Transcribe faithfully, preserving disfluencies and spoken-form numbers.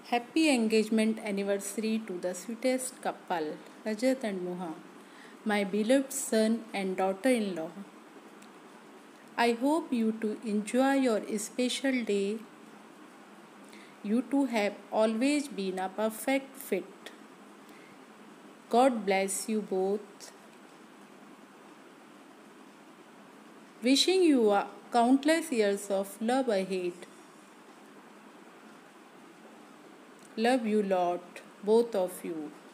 Happy engagement anniversary to the sweetest couple, Rajat and Moha, my beloved son and daughter in law. I hope you two enjoy your special day. You two have always been a perfect fit. God bless you both. Wishing you a countless years of love ahead. Love you lot, both of you.